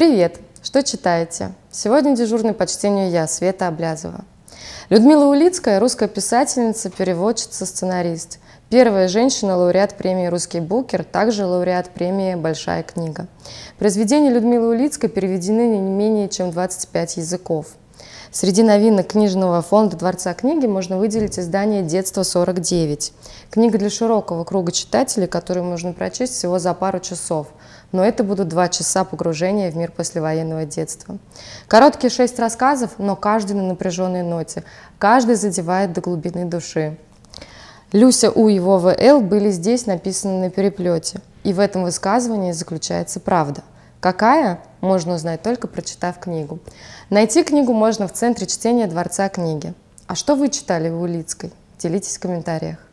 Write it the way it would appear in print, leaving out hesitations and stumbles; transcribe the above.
Привет! Что читаете? Сегодня дежурный по чтению я, Света Облязова. Людмила Улицкая – русская писательница, переводчица, сценарист. Первая женщина-лауреат премии «Русский букер», также лауреат премии «Большая книга». Произведения Людмилы Улицкой переведены на не менее чем 25 языков. Среди новинок книжного фонда Дворца книги можно выделить издание «Детство-49». Книга для широкого круга читателей, которую можно прочесть всего за пару часов. Но это будут 2 часа погружения в мир послевоенного детства. Короткие 6 рассказов, но каждый на напряженной ноте. Каждый задевает до глубины души. Люся У и Вова Л были здесь написаны на переплете. И в этом высказывании заключается правда. Какая? Можно узнать, только прочитав книгу. Найти книгу можно в центре чтения Дворца книги. А что вы читали в Улицкой? Делитесь в комментариях.